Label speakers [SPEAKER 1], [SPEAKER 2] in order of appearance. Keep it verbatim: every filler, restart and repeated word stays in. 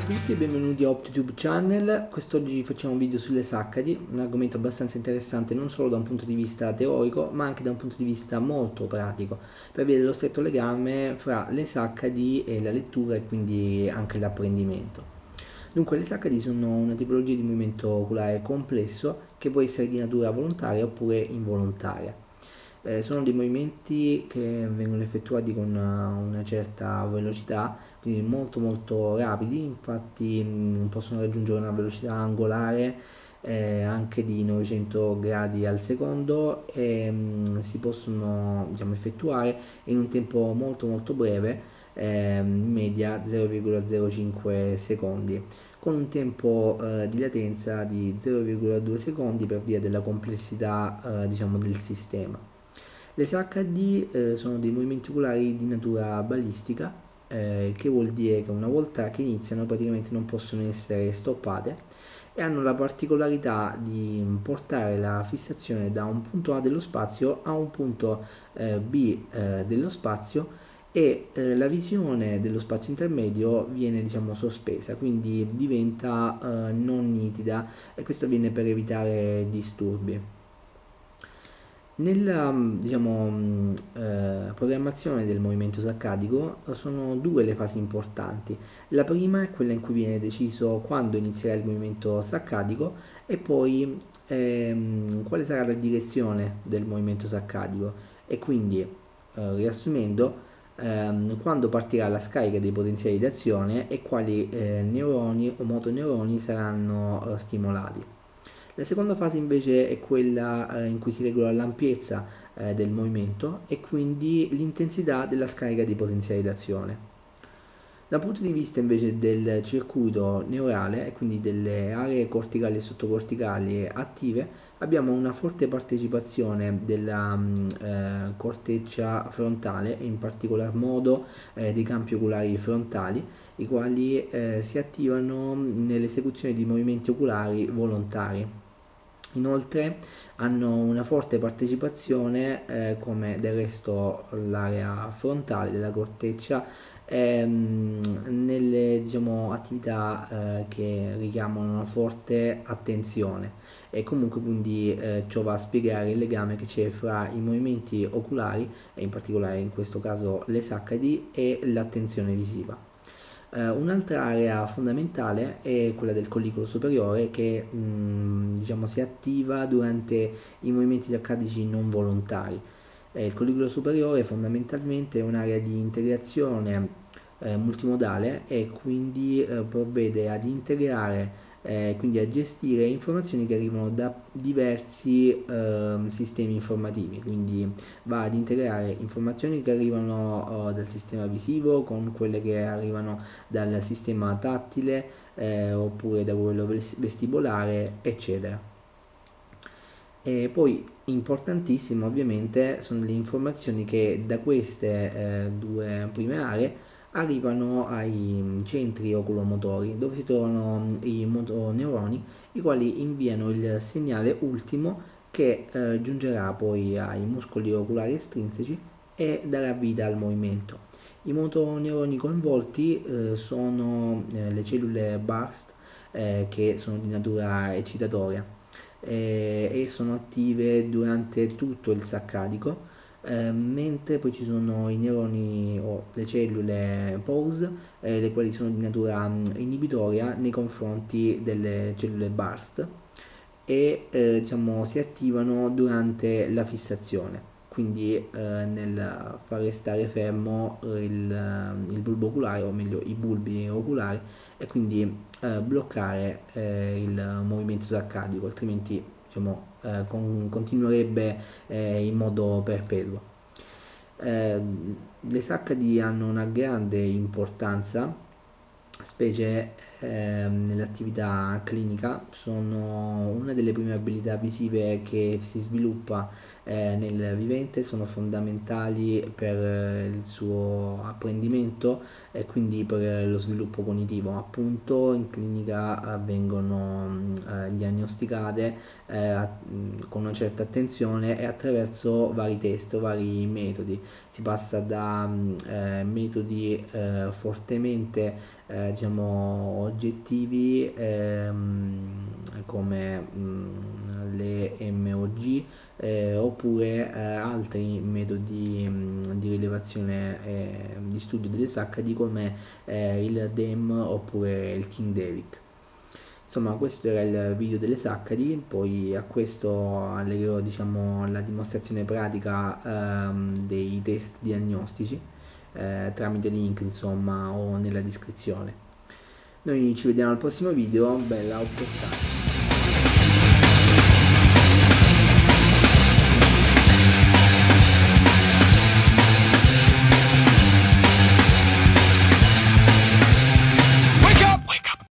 [SPEAKER 1] tutti e benvenuti a OptiTube Channel. Quest'oggi facciamo un video sulle saccadi, un argomento abbastanza interessante non solo da un punto di vista teorico ma anche da un punto di vista molto pratico, per via dello stretto legame fra le saccadi e la lettura e quindi anche l'apprendimento. Dunque, le saccadi sono una tipologia di movimento oculare complesso che può essere di natura volontaria oppure involontaria. Eh, sono dei movimenti che vengono effettuati con una, una certa velocità, quindi molto molto rapidi. Infatti mh, possono raggiungere una velocità angolare eh, anche di novecento gradi al secondo e mh, si possono, diciamo, effettuare in un tempo molto molto breve, eh, in media zero virgola zero cinque secondi, con un tempo eh, di latenza di zero virgola due secondi per via della complessità eh, diciamo, del sistema. Le S H D eh, sono dei movimenti oculari di natura balistica, eh, che vuol dire che una volta che iniziano praticamente non possono essere stoppate e hanno la particolarità di portare la fissazione da un punto A dello spazio a un punto eh, B eh, dello spazio, e eh, la visione dello spazio intermedio viene, diciamo, sospesa, quindi diventa eh, non nitida, e questo avviene per evitare disturbi. Nella, diciamo, eh, programmazione del movimento saccadico sono due le fasi importanti. La prima è quella in cui viene deciso quando inizierà il movimento saccadico e poi ehm, quale sarà la direzione del movimento saccadico, e quindi, eh, riassumendo, ehm, quando partirà la scarica dei potenziali d'azione e quali eh, neuroni o motoneuroni saranno eh, stimolati. La seconda fase invece è quella eh, in cui si regola l'ampiezza eh, del movimento e quindi l'intensità della scarica di potenziali d'azione. Dal punto di vista invece del circuito neurale e quindi delle aree corticali e sottocorticali attive, abbiamo una forte partecipazione della mh, eh, corteccia frontale e in particolar modo eh, dei campi oculari frontali, i quali eh, si attivano nell'esecuzione di movimenti oculari volontari. Inoltre hanno una forte partecipazione, eh, come del resto l'area frontale della corteccia, ehm, nelle, diciamo, attività eh, che richiamano una forte attenzione, e comunque quindi eh, ciò va a spiegare il legame che c'è fra i movimenti oculari, e in particolare in questo caso le saccadi, e l'attenzione visiva. Uh, un'altra area fondamentale è quella del collicolo superiore, che mh, diciamo, si attiva durante i movimenti saccadici non volontari. Eh, il collicolo superiore fondamentalmente è un'area di integrazione eh, multimodale, e quindi eh, provvede ad integrare, eh, quindi a gestire informazioni che arrivano da diversi eh, sistemi informativi, quindi va ad integrare informazioni che arrivano eh, dal sistema visivo con quelle che arrivano dal sistema tattile eh, oppure da quello vestibolare, eccetera. E poi importantissimo ovviamente sono le informazioni che da queste eh, due prime aree arrivano ai centri oculomotori, dove si trovano i motoneuroni, i quali inviano il segnale ultimo che eh, giungerà poi ai muscoli oculari estrinseci e darà vita al movimento. I motoneuroni coinvolti eh, sono eh, le cellule burst, eh, che sono di natura eccitatoria eh, e sono attive durante tutto il saccadico, eh, mentre poi ci sono i neuroni o le cellule pause, eh, le quali sono di natura mh, inibitoria nei confronti delle cellule burst, e eh, diciamo, si attivano durante la fissazione, quindi eh, nel far restare fermo il, il bulbo oculare, o meglio i bulbi oculari, e quindi eh, bloccare eh, il movimento saccadico, altrimenti, diciamo, eh, con, continuerebbe eh, in modo perpetuo. Eh, le saccadi hanno una grande importanza, specie eh, nell'attività clinica. Sono una delle prime abilità visive che si sviluppa eh, nel vivente, sono fondamentali per eh, il suo apprendimento e quindi per lo sviluppo cognitivo. Appunto, in clinica vengono eh, diagnosticate eh, con una certa attenzione e attraverso vari test, vari metodi. Si passa da eh, metodi eh, fortemente eh, diciamo oggettivi ehm, come mh, le M O G eh, oppure eh, altri metodi mh, di rilevazione e di studio delle saccadi come eh, il D E M oppure il King Davic. Insomma, questo era il video delle saccadi, poi a questo allegherò, diciamo, la dimostrazione pratica ehm, dei test diagnostici eh, tramite link, insomma, o nella descrizione. Noi ci vediamo al prossimo video, bella opportunità.